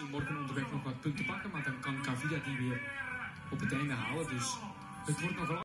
misschien morgen onderweg nog wat punten pakken, maar dan kan Cavilla die weer op het einde halen. Dus het wordt nog